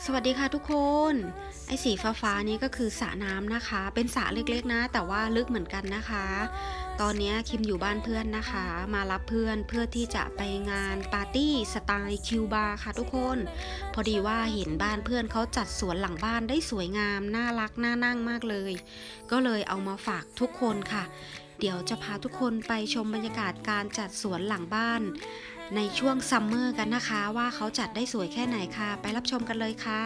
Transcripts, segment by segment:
สวัสดีค่ะทุกคนไอ้สีฟ้านี้ก็คือสระน้ำนะคะเป็นสระเล็กๆนะแต่ว่าลึกเหมือนกันนะคะตอนนี้คิมอยู่บ้านเพื่อนนะคะมารับเพื่อนเพื่อที่จะไปงานปาร์ตี้สไตล์คิวบาร์ค่ะทุกคนพอดีว่าเห็นบ้านเพื่อนเขาจัดสวนหลังบ้านได้สวยงามน่ารักน่านั่งมากเลยก็เลยเอามาฝากทุกคนค่ะเดี๋ยวจะพาทุกคนไปชมบรรยากาศการจัดสวนหลังบ้านในช่วงซัมเมอร์กันนะคะว่าเขาจัดได้สวยแค่ไหนค่ะไปรับชมกันเลยค่ะ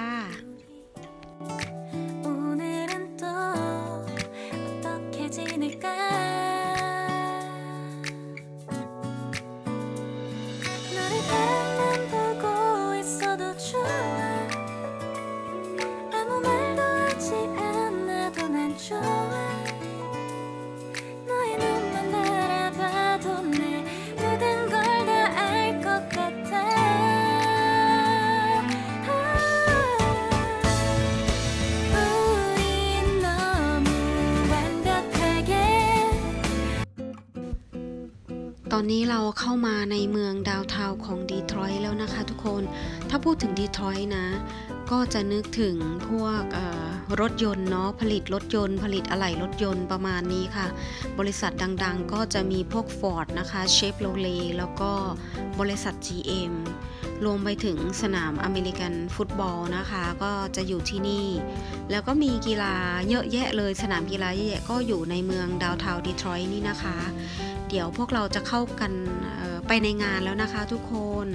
ตอนนี้เราเข้ามาในเมืองดาวน์ทาวน์ของดีทรอยต์แล้วนะคะทุกคนถ้าพูดถึงดีทรอยต์นะก็จะนึกถึงพวกรถยนต์เนาะผลิตรถยนต์ผลิตอะไหล่รถยนต์ประมาณนี้ค่ะบริษัทดังๆก็จะมีพวก Ford นะคะเชฟโรเลแล้วก็บริษัท GM รวมไปถึงสนามอเมริกันฟุตบอลนะคะก็จะอยู่ที่นี่แล้วก็มีกีฬาเยอะแยะเลยสนามกีฬาเยอะแยะก็อยู่ในเมืองดาวน์ทาวน์ดีทรอยต์นี่นะคะเดี๋ยวพวกเราจะเข้ากันไปในงานแล้วนะคะทุกคน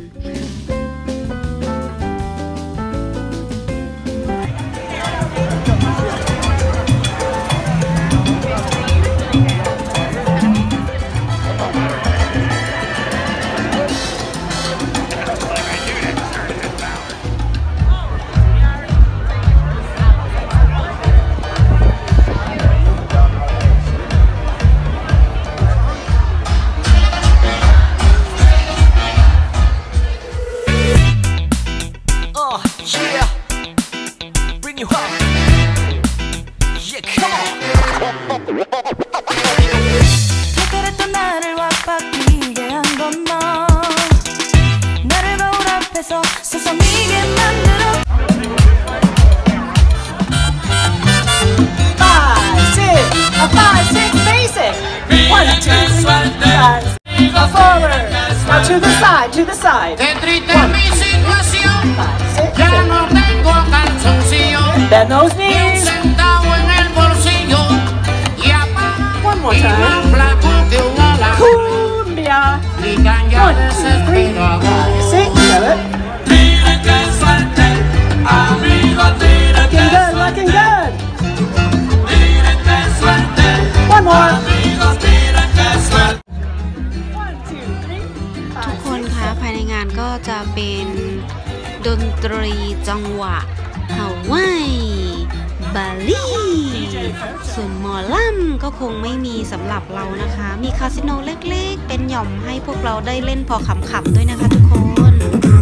To the side, to the side. Qué triste mi situación. Ya no tengo calzoncillo. Bend those knees. Sentado en el bolsillo. Y apaga. One more time. Cumbia. 1, 2, 3. 6, 7. Miren qué suerte, amigos, miren qué suerte. Looking good. Miren qué suerte. One more. Amigos, miren qué suerte. ทุกคนคะภายในงานก็จะเป็นดนตรีจังหวะฮาวายบาลีส่วนหมอลำก็คงไม่มีสำหรับเรานะคะมีคาสิโนเล็กๆเป็นหย่อมให้พวกเราได้เล่นพอขำๆด้วยนะคะทุกคน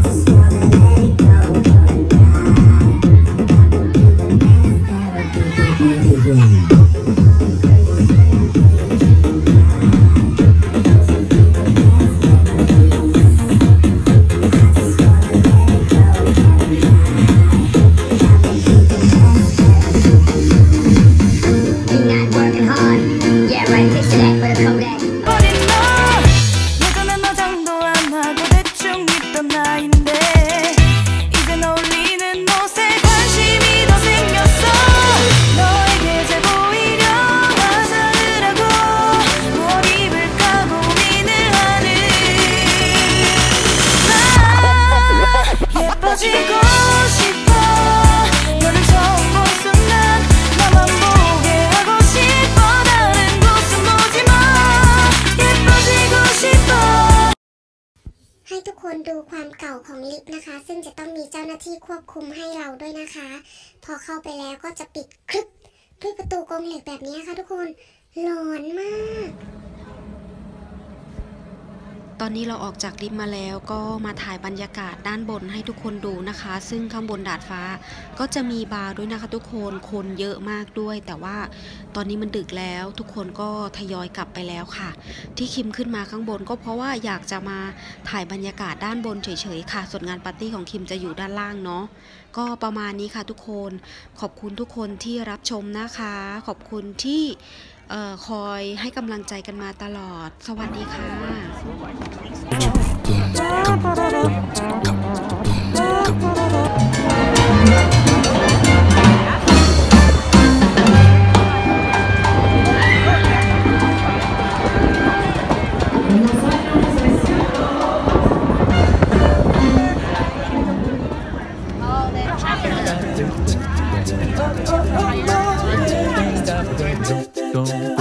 ให้ทุกคนดูความเก่าของลิฟต์นะคะซึ่งจะต้องมีเจ้าหน้าที่ควบคุมให้เราด้วยนะคะพอเข้าไปแล้วก็จะปิดคลึบด้วยประตูกรงเหล็กแบบนี้ค่ะทุกคนหลอนมากตอนนี้เราออกจากลิฟต์มาแล้วก็มาถ่ายบรรยากาศด้านบนให้ทุกคนดูนะคะ ซึ่งข้างบนดาดฟ้าก็จะมีบาร์ด้วยนะคะทุกคนเยอะมากด้วยแต่ว่าตอนนี้มันดึกแล้วทุกคนก็ทยอยกลับไปแล้วค่ะที่คิมขึ้นมาข้างบนก็เพราะว่าอยากจะมาถ่ายบรรยากาศด้านบนเฉยๆค่ะส่วนงานปาร์ตี้ของคิมจะอยู่ด้านล่างเนาะก็ประมาณนี้ค่ะทุกคนขอบคุณทุกคนที่รับชมนะคะขอบคุณที่คอยให้กำลังใจกันมาตลอดสวัสดีค่ะ Don't